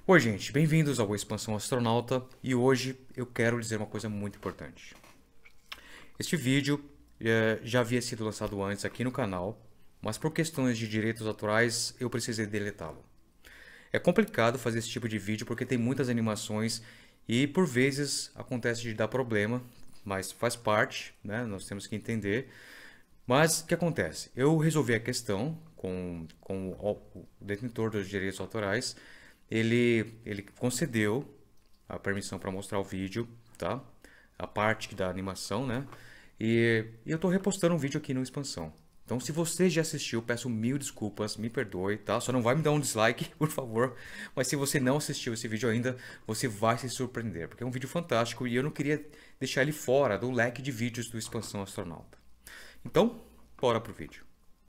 Oi, gente, bem-vindos ao Expansão Astronauta e hoje eu quero dizer uma coisa muito importante. Este vídeo já havia sido lançado antes aqui no canal, mas por questões de direitos autorais eu precisei deletá-lo. É complicado fazer esse tipo de vídeo porque tem muitas animações e por vezes acontece de dar problema, mas faz parte, né? Nós temos que entender. Mas o que acontece? Eu resolvi a questão com o detentor dos direitos autorais. Ele concedeu a permissão para mostrar o vídeo, tá? A parte da animação, né? E eu estou repostando um vídeo aqui no Expansão. Então, se você já assistiu, peço mil desculpas, me perdoe, tá? Só não vai me dar um dislike, por favor. Mas se você não assistiu esse vídeo ainda, você vai se surpreender, porque é um vídeo fantástico e eu não queria deixar ele fora do leque de vídeos do Expansão Astronauta. Então, bora pro vídeo.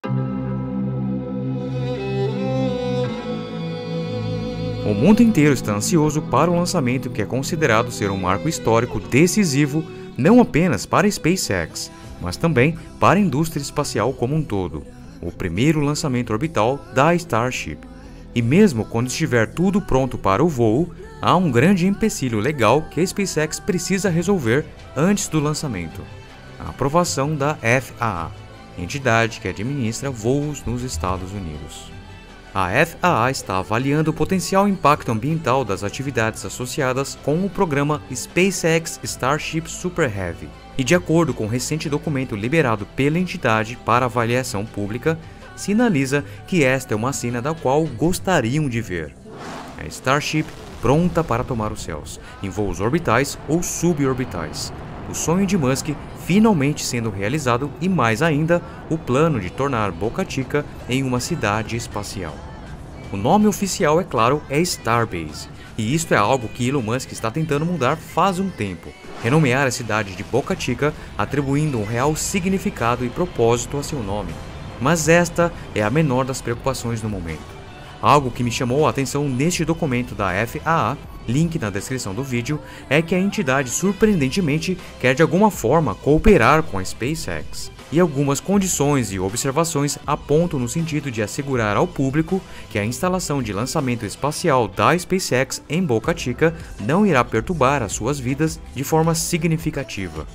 O mundo inteiro está ansioso para o lançamento que é considerado ser um marco histórico decisivo não apenas para a SpaceX, mas também para a indústria espacial como um todo, o primeiro lançamento orbital da Starship. E mesmo quando estiver tudo pronto para o voo, há um grande empecilho legal que a SpaceX precisa resolver antes do lançamento: a aprovação da FAA, entidade que administra voos nos Estados Unidos. A FAA está avaliando o potencial impacto ambiental das atividades associadas com o programa SpaceX Starship Super Heavy. E de acordo com um recente documento liberado pela entidade para avaliação pública, sinaliza que esta é uma cena da qual gostariam de ver: a Starship pronta para tomar os céus, em voos orbitais ou suborbitais. O sonho de Musk finalmente sendo realizado e, mais ainda, o plano de tornar Boca Chica em uma cidade espacial. O nome oficial, é claro, é Starbase, e isto é algo que Elon Musk está tentando mudar faz um tempo: renomear a cidade de Boca Chica, atribuindo um real significado e propósito a seu nome. Mas esta é a menor das preocupações no momento. Algo que me chamou a atenção neste documento da FAA, link na descrição do vídeo, é que a entidade surpreendentemente quer de alguma forma cooperar com a SpaceX. E algumas condições e observações apontam no sentido de assegurar ao público que a instalação de lançamento espacial da SpaceX em Boca Chica não irá perturbar as suas vidas de forma significativa.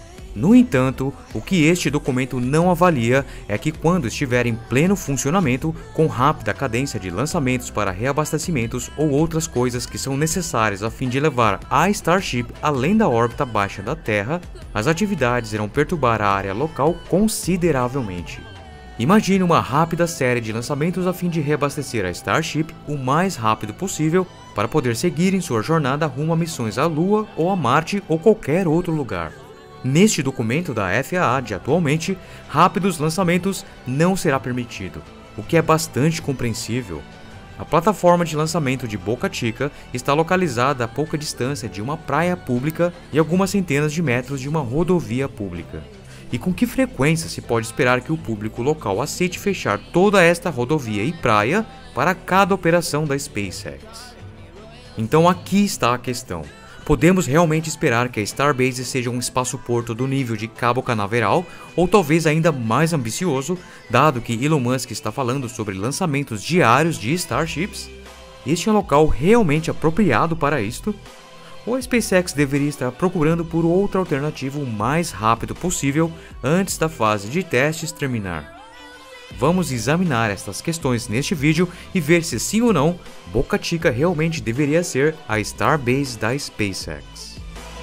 No entanto, o que este documento não avalia é que quando estiver em pleno funcionamento, com rápida cadência de lançamentos para reabastecimentos ou outras coisas que são necessárias a fim de levar a Starship além da órbita baixa da Terra, as atividades irão perturbar a área local consideravelmente. Imagine uma rápida série de lançamentos a fim de reabastecer a Starship o mais rápido possível para poder seguir em sua jornada rumo a missões à Lua ou a Marte ou qualquer outro lugar. Neste documento da FAA de atualmente, rápidos lançamentos não será permitido, o que é bastante compreensível. A plataforma de lançamento de Boca Chica está localizada a pouca distância de uma praia pública e algumas centenas de metros de uma rodovia pública. E com que frequência se pode esperar que o público local aceite fechar toda esta rodovia e praia para cada operação da SpaceX? Então aqui está a questão: podemos realmente esperar que a Starbase seja um espaço-porto do nível de Cabo Canaveral, ou talvez ainda mais ambicioso, dado que Elon Musk está falando sobre lançamentos diários de Starships? Este é um local realmente apropriado para isto? Ou a SpaceX deveria estar procurando por outra alternativa o mais rápido possível antes da fase de testes terminar? Vamos examinar estas questões neste vídeo e ver se sim ou não Boca Chica realmente deveria ser a Starbase da SpaceX.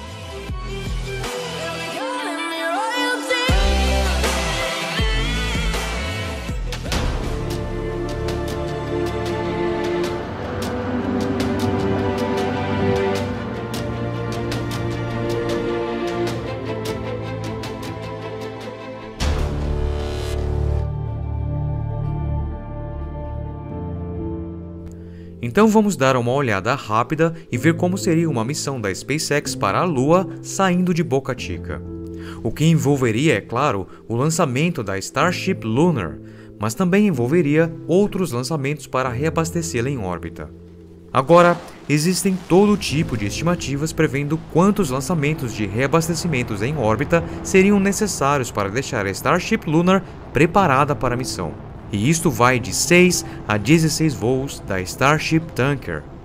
Então vamos dar uma olhada rápida e ver como seria uma missão da SpaceX para a Lua saindo de Boca Chica. O que envolveria, é claro, o lançamento da Starship Lunar, mas também envolveria outros lançamentos para reabastecê-la em órbita. Agora, existem todo tipo de estimativas prevendo quantos lançamentos de reabastecimentos em órbita seriam necessários para deixar a Starship Lunar preparada para a missão. E isto vai de 6 a 16 voos da Starship Tanker.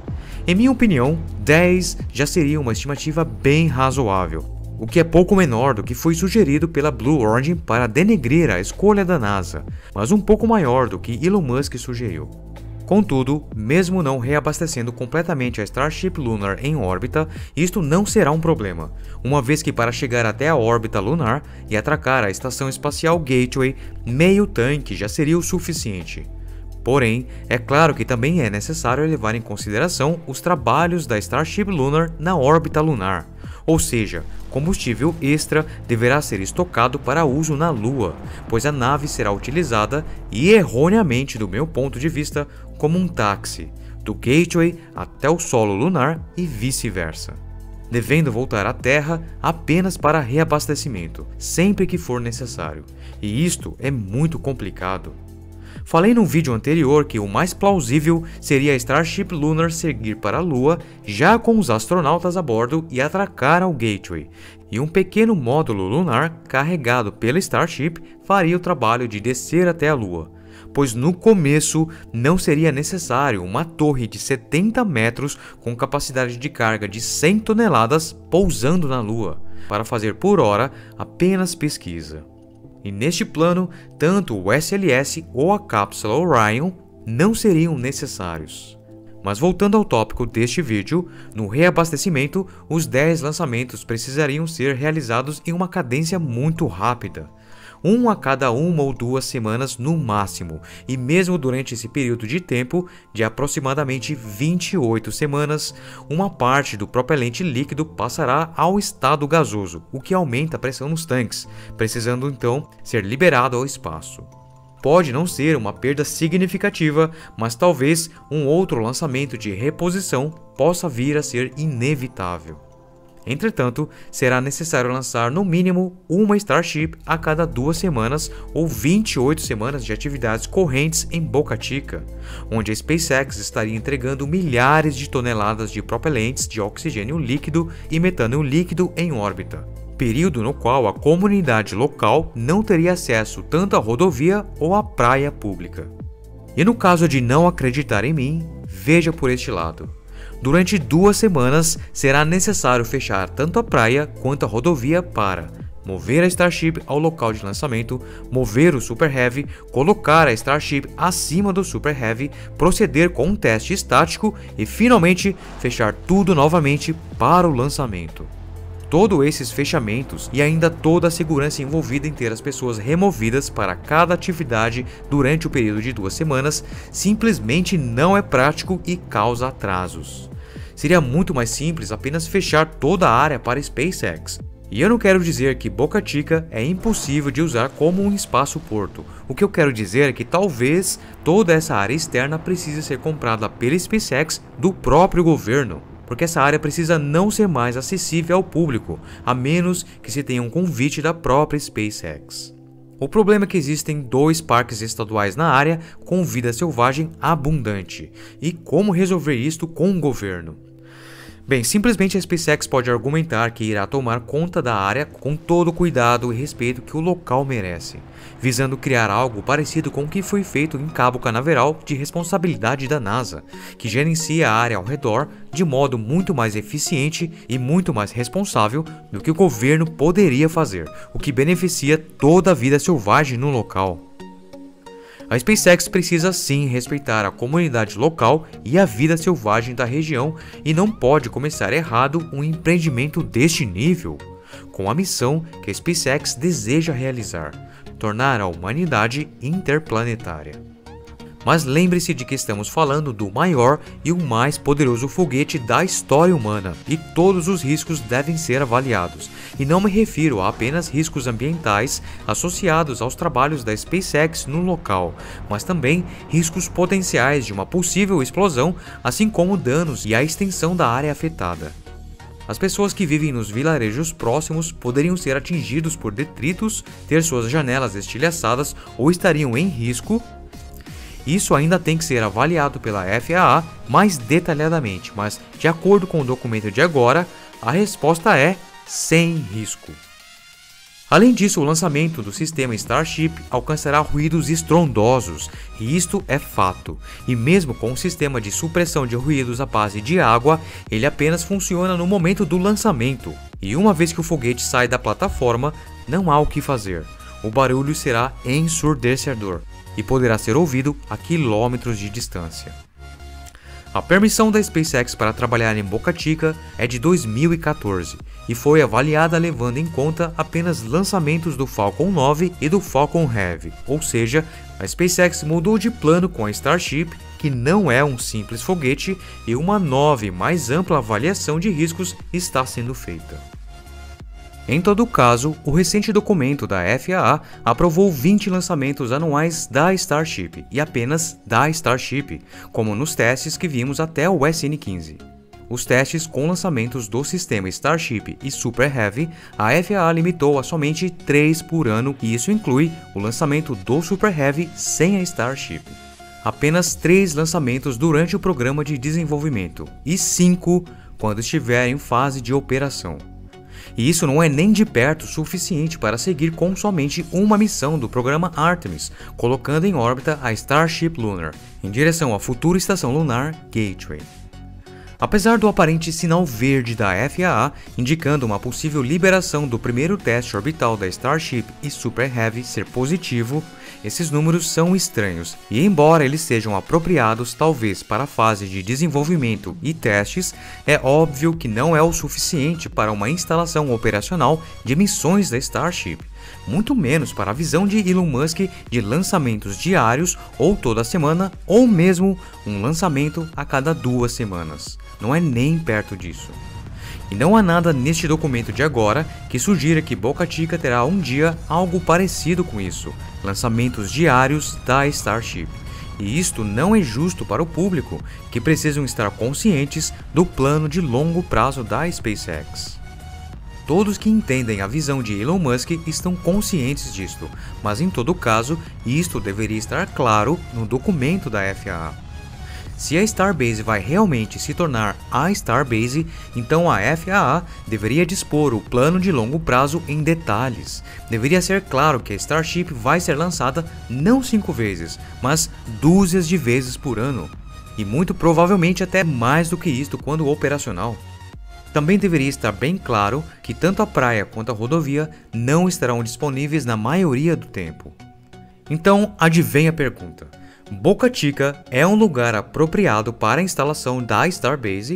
Em minha opinião, 10 já seria uma estimativa bem razoável, o que é pouco menor do que foi sugerido pela Blue Origin para denegrir a escolha da NASA, mas um pouco maior do que Elon Musk sugeriu. Contudo, mesmo não reabastecendo completamente a Starship Lunar em órbita, isto não será um problema, uma vez que para chegar até a órbita lunar e atracar a Estação Espacial Gateway, meio tanque já seria o suficiente. Porém, é claro que também é necessário levar em consideração os trabalhos da Starship Lunar na órbita lunar, ou seja, combustível extra deverá ser estocado para uso na Lua, pois a nave será utilizada, e erroneamente do meu ponto de vista, como um táxi, do Gateway até o solo lunar e vice-versa, devendo voltar à Terra apenas para reabastecimento, sempre que for necessário, e isto é muito complicado. Falei no vídeo anterior que o mais plausível seria a Starship Lunar seguir para a Lua já com os astronautas a bordo e atracar ao Gateway, e um pequeno módulo lunar carregado pela Starship faria o trabalho de descer até a Lua, pois no começo não seria necessário uma torre de 70 metros com capacidade de carga de 100 toneladas pousando na Lua, para fazer por hora apenas pesquisa. E neste plano, tanto o SLS ou a cápsula Orion não seriam necessários. Mas voltando ao tópico deste vídeo, no reabastecimento, os 10 lançamentos precisariam ser realizados em uma cadência muito rápida, um a cada 1 ou 2 semanas no máximo, e mesmo durante esse período de tempo, de aproximadamente 28 semanas, uma parte do propelente líquido passará ao estado gasoso, o que aumenta a pressão nos tanques, precisando então ser liberado ao espaço. Pode não ser uma perda significativa, mas talvez um outro lançamento de reposição possa vir a ser inevitável. Entretanto, será necessário lançar no mínimo uma Starship a cada 2 semanas ou 28 semanas de atividades correntes em Boca Chica, onde a SpaceX estaria entregando milhares de toneladas de propelentes de oxigênio líquido e metano líquido em órbita, período no qual a comunidade local não teria acesso tanto à rodovia ou à praia pública. E no caso de não acreditar em mim, veja por este lado. Durante 2 semanas será necessário fechar tanto a praia quanto a rodovia para mover a Starship ao local de lançamento, mover o Super Heavy, colocar a Starship acima do Super Heavy, proceder com um teste estático e finalmente fechar tudo novamente para o lançamento. Todos esses fechamentos e ainda toda a segurança envolvida em ter as pessoas removidas para cada atividade durante o período de 2 semanas simplesmente não é prático e causa atrasos. Seria muito mais simples apenas fechar toda a área para SpaceX. E eu não quero dizer que Boca Chica é impossível de usar como um espaço-porto. O que eu quero dizer é que talvez toda essa área externa precise ser comprada pela SpaceX do próprio governo, porque essa área precisa não ser mais acessível ao público, a menos que se tenha um convite da própria SpaceX. O problema é que existem 2 parques estaduais na área com vida selvagem abundante, e como resolver isto com o governo? Bem, simplesmente a SpaceX pode argumentar que irá tomar conta da área com todo o cuidado e respeito que o local merece, visando criar algo parecido com o que foi feito em Cabo Canaveral de responsabilidade da NASA, que gerencia a área ao redor de modo muito mais eficiente e muito mais responsável do que o governo poderia fazer, o que beneficia toda a vida selvagem no local. A SpaceX precisa sim respeitar a comunidade local e a vida selvagem da região e não pode começar errado um empreendimento deste nível, com a missão que a SpaceX deseja realizar, tornar a humanidade interplanetária. Mas lembre-se de que estamos falando do maior e o mais poderoso foguete da história humana, e todos os riscos devem ser avaliados, e não me refiro a apenas riscos ambientais associados aos trabalhos da SpaceX no local, mas também riscos potenciais de uma possível explosão, assim como danos e a extensão da área afetada. As pessoas que vivem nos vilarejos próximos poderiam ser atingidos por detritos, ter suas janelas estilhaçadas ou estariam em risco. Isso ainda tem que ser avaliado pela FAA mais detalhadamente, mas de acordo com o documento de agora, a resposta é sem risco. Além disso, o lançamento do sistema Starship alcançará ruídos estrondosos, e isto é fato. E mesmo com um sistema de supressão de ruídos à base de água, ele apenas funciona no momento do lançamento. E uma vez que o foguete sai da plataforma, não há o que fazer. O barulho será ensurdecedor e poderá ser ouvido a quilômetros de distância. A permissão da SpaceX para trabalhar em Boca Chica é de 2014 e foi avaliada levando em conta apenas lançamentos do Falcon 9 e do Falcon Heavy, ou seja, a SpaceX mudou de plano com a Starship, que não é um simples foguete, e uma nova e mais ampla avaliação de riscos está sendo feita. Em todo caso, o recente documento da FAA aprovou 20 lançamentos anuais da Starship e apenas da Starship, como nos testes que vimos até o SN15. Os testes com lançamentos do sistema Starship e Super Heavy, a FAA limitou a somente 3 por ano, e isso inclui o lançamento do Super Heavy sem a Starship. Apenas 3 lançamentos durante o programa de desenvolvimento e 5 quando estiver em fase de operação. E isso não é nem de perto suficiente para seguir com somente uma missão do programa Artemis, colocando em órbita a Starship Lunar, em direção à futura estação lunar Gateway. Apesar do aparente sinal verde da FAA indicando uma possível liberação do primeiro teste orbital da Starship e Super Heavy ser positivo, esses números são estranhos e, embora eles sejam apropriados talvez para a fase de desenvolvimento e testes, é óbvio que não é o suficiente para uma instalação operacional de missões da Starship, muito menos para a visão de Elon Musk de lançamentos diários ou toda semana, ou mesmo um lançamento a cada 2 semanas. Não é nem perto disso. E não há nada neste documento de agora que sugira que Boca Chica terá um dia algo parecido com isso, lançamentos diários da Starship. E isto não é justo para o público, que precisam estar conscientes do plano de longo prazo da SpaceX. Todos que entendem a visão de Elon Musk estão conscientes disto, mas em todo caso, isto deveria estar claro no documento da FAA. Se a Starbase vai realmente se tornar a Starbase, então a FAA deveria dispor o plano de longo prazo em detalhes. Deveria ser claro que a Starship vai ser lançada não 5 vezes, mas dúzias de vezes por ano, e muito provavelmente até mais do que isto quando operacional. Também deveria estar bem claro que tanto a praia quanto a rodovia não estarão disponíveis na maioria do tempo. Então, adivinha a pergunta: Boca Chica é um lugar apropriado para a instalação da Starbase?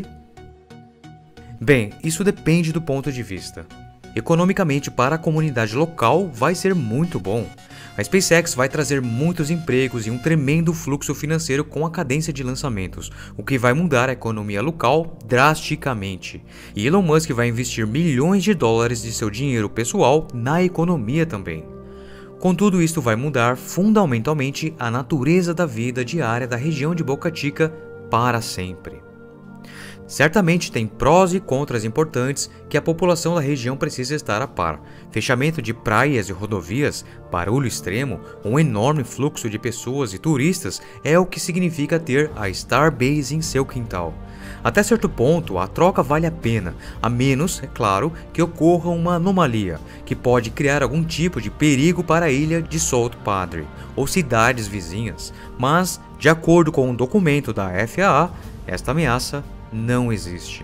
Bem, isso depende do ponto de vista. Economicamente, para a comunidade local, vai ser muito bom. A SpaceX vai trazer muitos empregos e um tremendo fluxo financeiro com a cadência de lançamentos, o que vai mudar a economia local drasticamente. E Elon Musk vai investir milhões de dólares de seu dinheiro pessoal na economia também. Contudo, isto vai mudar fundamentalmente a natureza da vida diária da região de Boca Chica para sempre. Certamente tem prós e contras importantes que a população da região precisa estar a par. Fechamento de praias e rodovias, barulho extremo, um enorme fluxo de pessoas e turistas é o que significa ter a Starbase em seu quintal. Até certo ponto, a troca vale a pena, a menos, é claro, que ocorra uma anomalia, que pode criar algum tipo de perigo para a ilha de Salt Padre ou cidades vizinhas, mas, de acordo com um documento da FAA, esta ameaça não existe.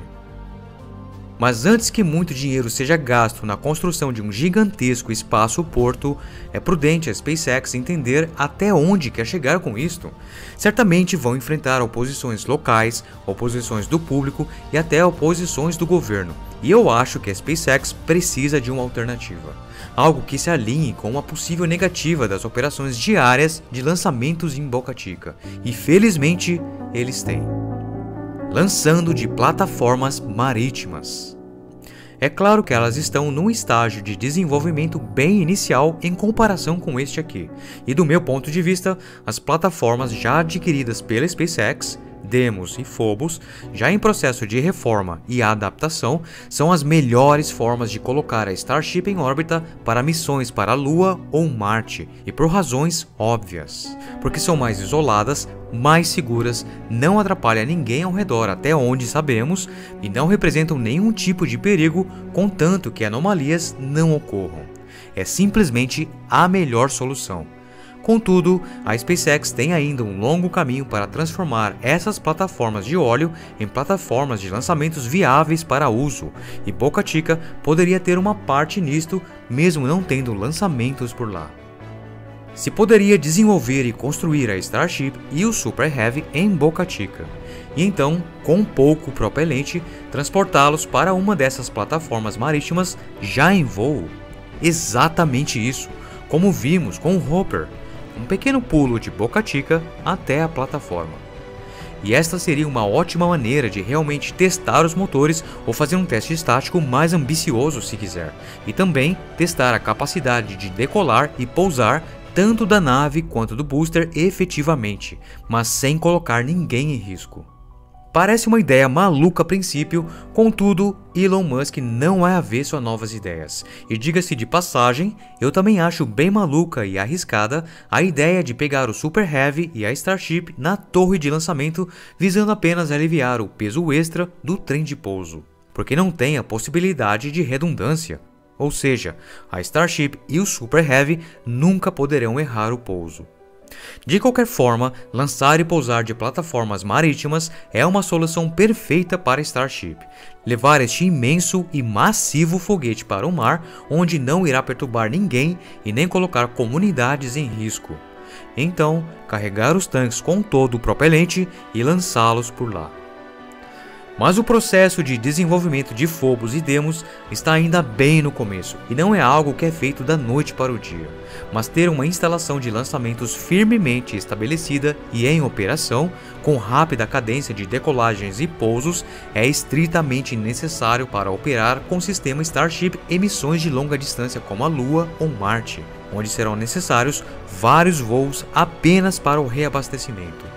Mas antes que muito dinheiro seja gasto na construção de um gigantesco espaço-porto, é prudente a SpaceX entender até onde quer chegar com isto. Certamente vão enfrentar oposições locais, oposições do público e até oposições do governo. E eu acho que a SpaceX precisa de uma alternativa. Algo que se alinhe com uma possível negativa das operações diárias de lançamentos em Boca Chica. E felizmente eles têm. Lançando de plataformas marítimas. É claro que elas estão num estágio de desenvolvimento bem inicial em comparação com este aqui, e do meu ponto de vista, as plataformas já adquiridas pela SpaceX, Deimos e Phobos, já em processo de reforma e adaptação, são as melhores formas de colocar a Starship em órbita para missões para a Lua ou Marte, e por razões óbvias, porque são mais isoladas, mais seguras, não atrapalham ninguém ao redor até onde sabemos e não representam nenhum tipo de perigo, contanto que anomalias não ocorram. é simplesmente a melhor solução. Contudo, a SpaceX tem ainda um longo caminho para transformar essas plataformas de óleo em plataformas de lançamentos viáveis para uso, e Boca Chica poderia ter uma parte nisto, mesmo não tendo lançamentos por lá. Se poderia desenvolver e construir a Starship e o Super Heavy em Boca Chica, e então, com pouco propelente, transportá-los para uma dessas plataformas marítimas já em voo. Exatamente isso, como vimos com o Hopper, um pequeno pulo de Boca Chica até a plataforma. E esta seria uma ótima maneira de realmente testar os motores ou fazer um teste estático mais ambicioso se quiser, e também testar a capacidade de decolar e pousar tanto da nave quanto do booster efetivamente, mas sem colocar ninguém em risco. Parece uma ideia maluca a princípio, contudo, Elon Musk não é avesso a novas ideias. E diga-se de passagem, eu também acho bem maluca e arriscada a ideia de pegar o Super Heavy e a Starship na torre de lançamento, visando apenas aliviar o peso extra do trem de pouso, porque não tem a possibilidade de redundância. Ou seja, a Starship e o Super Heavy nunca poderão errar o pouso. De qualquer forma, lançar e pousar de plataformas marítimas é uma solução perfeita para Starship. Levar este imenso e massivo foguete para o mar, onde não irá perturbar ninguém e nem colocar comunidades em risco. Então, carregar os tanques com todo o propelente e lançá-los por lá. Mas o processo de desenvolvimento de Phobos e Deimos está ainda bem no começo, e não é algo que é feito da noite para o dia. Mas ter uma instalação de lançamentos firmemente estabelecida e em operação, com rápida cadência de decolagens e pousos, é estritamente necessário para operar com o sistema Starship em missões de longa distância como a Lua ou Marte, onde serão necessários vários voos apenas para o reabastecimento.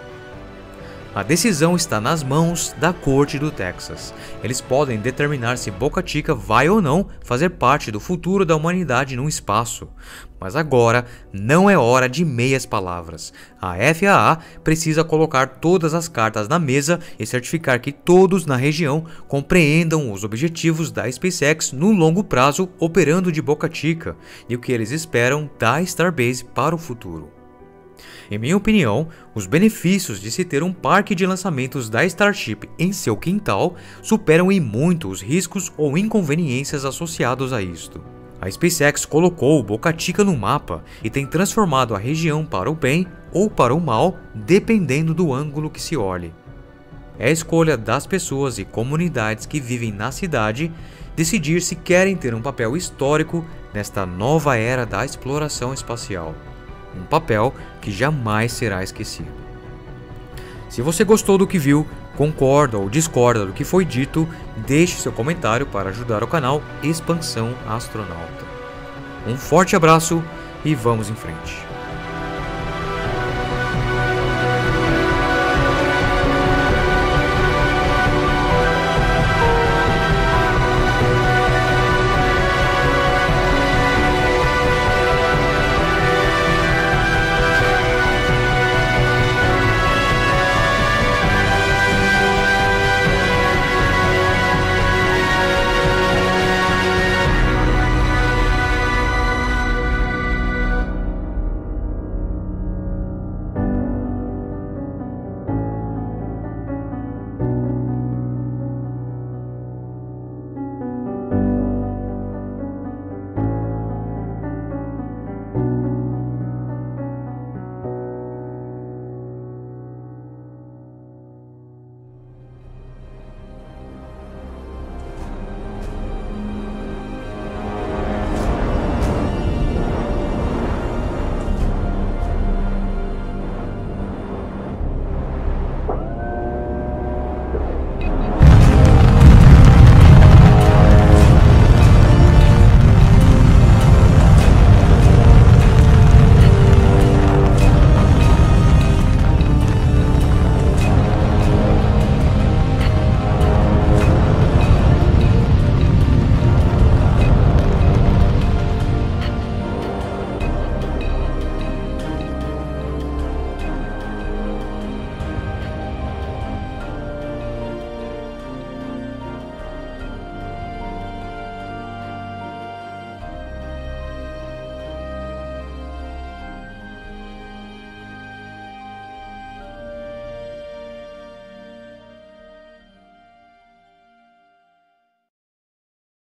A decisão está nas mãos da Corte do Texas. Eles podem determinar se Boca Chica vai ou não fazer parte do futuro da humanidade no espaço. Mas agora não é hora de meias palavras. A FAA precisa colocar todas as cartas na mesa e certificar que todos na região compreendam os objetivos da SpaceX no longo prazo operando de Boca Chica e o que eles esperam da Starbase para o futuro. Em minha opinião, os benefícios de se ter um parque de lançamentos da Starship em seu quintal superam em muito os riscos ou inconveniências associados a isto. A SpaceX colocou Boca Chica no mapa e tem transformado a região para o bem ou para o mal, dependendo do ângulo que se olhe. É a escolha das pessoas e comunidades que vivem na cidade decidir se querem ter um papel histórico nesta nova era da exploração espacial. Um papel que jamais será esquecido. Se você gostou do que viu, concorda ou discorda do que foi dito, deixe seu comentário para ajudar o canal Expansão Astronauta. Um forte abraço e vamos em frente.